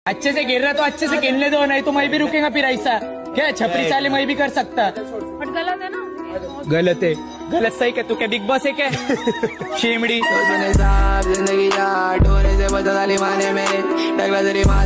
अच्छे से गिर रहा तो अच्छे से खेलने दो, नहीं तो मैं भी रुकेगा फिर ऐसा। क्या छपरी चाले मैं भी कर सकता। बट गलत है ना। गलत है, गलत सही क्या? तू क्या बिग बॉस है क्या? शेमड़ी जिंदगी जा डोरे से बचा माने मेरे